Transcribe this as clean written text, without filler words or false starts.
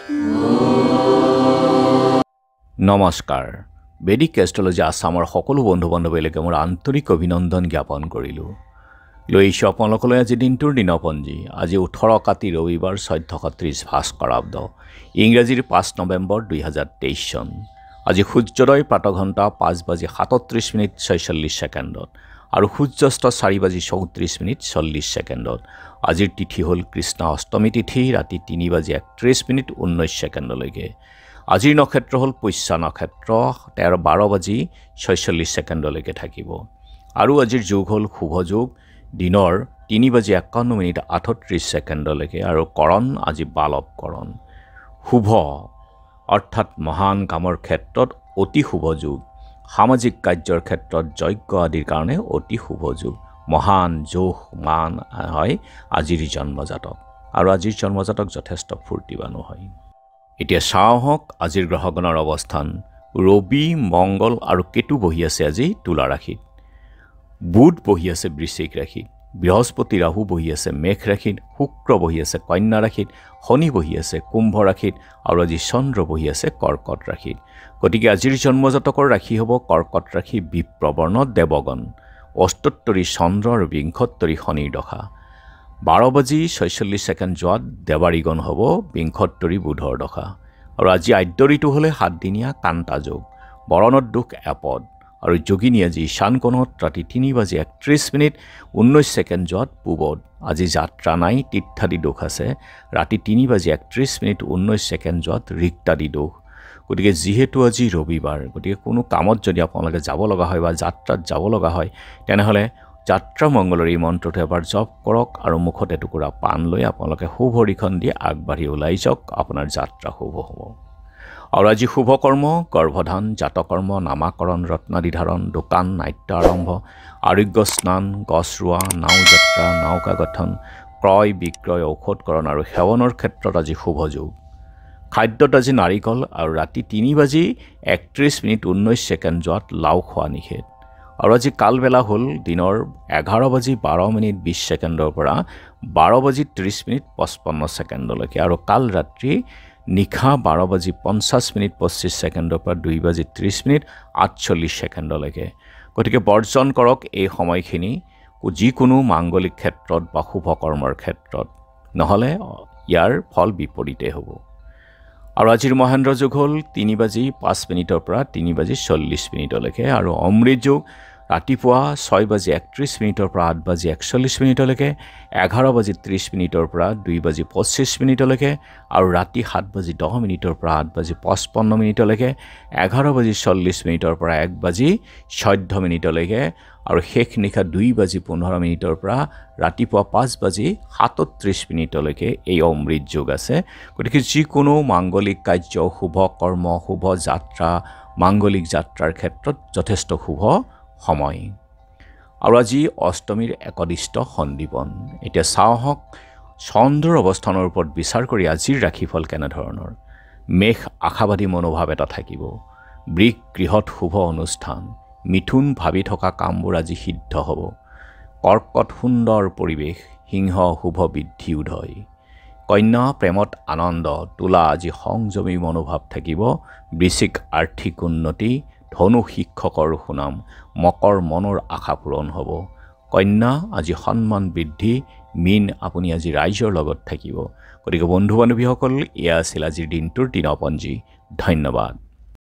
নমস্কাৰ বেদিক এষ্ট্ৰলজি আসামৰ সকলো বন্ধু বান্ধৱীলৈকে মোৰ আন্তৰিক অভিনন্দন জ্ঞাপন কৰিলোঁ। লৈছোঁ আপোনালোকলৈ আজি দিনটোৰ দিনপঞ্জী। আজি 18 কাতি ৰবিবাৰ 1430 ভাস্কৰাব্দ, ইংৰাজীৰ 5 নৱেম্বৰ 2023 চন। আজি সূৰ্যোদয় প্ৰাতঃঘণ্টা 5:37:46 আৰু সূৰ্যাস্ত 4:34:40 আজিৰ তিথি হ'ল কৃষ্ণ অষ্টমী তিথি, ৰাতি 3:31:19 আজিৰ নক্ষত্ৰ হ'ল পুষ্যা নক্ষত্ৰ, 12:46 থাকিব। আৰু আজিৰ যোগ হ'ল শুভ যোগ, দিনৰ 3:51:38 আৰু কৰণ আজি বালৱ কৰণ। শুভ অৰ্থাৎ মহান কামৰ ক্ষেত্ৰত অতি শুভ যোগ, সামাজিক কাৰ্যৰ ক্ষেত্ৰত যজ্ঞ আদিৰ কাৰণে অতি শুভ যোগ, মহান যোগ মান হয় আজিৰ জন্মজাতক। আৰু আজিৰ জন্মজাতক যথেষ্ট ফূৰ্তিবানো হয়। এতিয়া চাওঁ হওক আজিৰ গ্ৰহগণৰ অৱস্থান। ৰবি, মংগল আৰু কেতু বহি আছে আজি তুলা ৰাশিত, বুধ বহি আছে বৃশ্চিক ৰাশিত, বৃহস্পতি ৰাহু বহি আছে মেঘ ৰাশিত, শুক্ৰ বহি আছে কন্যা ৰাশিত, শনি বহি আছে কুম্ভ ৰাশিত আৰু আজি চন্দ্ৰ বহি আছে কৰ্কট ৰাশিত। গতিকে আজিৰ জন্মজাতকৰ ৰাশি হ'ব কৰ্কট ৰাশি, বিপ্ৰবৰ্ণ দেৱগণ, অষ্টোত্তৰী চন্দ্ৰ আৰু বিংশোত্তৰী শনিৰ দশা। 12:46 যোৱাত দেৱাৰীগণ হ'ব বিংশোত্তৰী বুধৰ দশা। আৰু আজি আদ্য ঋতু হ'লে 7 দিনীয়া কান্তা যোগ, বৰণত দুখ এপদ আৰু যোগিনী আজি ঈশান কোণত ৰাতি 3:31:19 যোৱাত পূবত। আজি যাত্ৰা নাই, তীৰ্থাদি দোষ আছে, ৰাতি 3:31:19 যোৱাত ৰিক্তাদি দোষ। গতিকে যিহেতু আজি ৰবিবাৰ, গতিকে কোনো কামত যদি আপোনালোকে যাব লগা হয় বা যাত্ৰাত যাব লগা হয়, তেনেহ'লে যাত্ৰা মংগলৰ এই মন্ত্ৰটো এবাৰ জপ কৰক আৰু মুখত এটুকুৰা পাণ লৈ আপোনালোকে শুভৰিখন দি আগবাঢ়ি ওলাই যাওক, আপোনাৰ যাত্ৰা শুভ হ'ব। আৰু আজি শুভ কৰ্ম গৰ্ভধান, জাতকৰ্ম, নামাকৰণ, ৰত্নাদিধাৰণ, দোকান, নাট্য আৰম্ভ, আৰোগ্য স্নান, গছ ৰোৱা, নাও যাত্ৰা, নাওকা গঠন, ক্ৰয় বিক্ৰয়, ঔষধকৰণ আৰু সেৱনৰ ক্ষেত্ৰত আজি শুভ যোগ। খাদ্যত আজি নাৰিকল আৰু ৰাতি 3:31:19 যোৱাত লাও খোৱা নিষেধ। আৰু আজি কালবেলা হ'ল দিনৰ 11:12:20 পৰা 12:30:55 আৰু কাল ৰাত্ৰি নিশা 12:50:25 পৰা 2:30:48। গতিকে বৰ্জন কৰক এই সময়খিনি যিকোনো মাংগলিক ক্ষেত্ৰত বা শুভ কৰ্মৰ ক্ষেত্ৰত, নহ'লে ইয়াৰ ফল বিপৰীতে হ'ব। আৰু আজিৰ মহেন্দ্ৰ যোগ হ'ল 3:05 পৰা 3:40 আৰু অমৃত যোগ ৰাতিপুৱা 6:31 পৰা 8:41 11:30 পৰা 2:25 আৰু ৰাতি 7:10 পৰা 8:55 11:40 পৰা 1:14 আৰু শেষ নিশা 2:15 পৰা ৰাতিপুৱা 5:37 এই অমৃত যোগ আছে। গতিকে যিকোনো মাংগলিক কাৰ্য, শুভ কৰ্ম, শুভ যাত্ৰা, মাংগলিক যাত্ৰাৰ ক্ষেত্ৰত যথেষ্ট শুভ সময়। আৰু আজি অষ্টমীৰ একদিষ্ট সন্দীপন। এতিয়া চাওঁ হওক চন্দ্ৰৰ অৱস্থানৰ ওপৰত বিচাৰ কৰি আজিৰ ৰাশিফল কেনেধৰণৰ। মেঘ আশাবাদী মনোভাৱ এটা থাকিব, বৃষ গৃহত শুভ অনুষ্ঠান, মিথুন ভাবি থকা কামবোৰ আজি সিদ্ধ হ'ব, কৰ্কট সুন্দৰ পৰিৱেশ, সিংহ শুভ বৃদ্ধি উদয়, কন্যা প্ৰেমত আনন্দ, তুলা আজি সংযমী মনোভাৱ থাকিব, বৃশ্চিক আৰ্থিক উন্নতি, ধনু শিক্ষকৰ সুনাম, মকৰ মনৰ আশা পূৰণ হ'ব, কন্যা আজি সন্মান বৃদ্ধি, মীন আপুনি আজি ৰাইজৰ লগত থাকিব। গতিকে বন্ধু বান্ধৱীসকল, এয়া আছিল আজিৰ দিনটোৰ দিনপঞ্জী। ধন্যবাদ।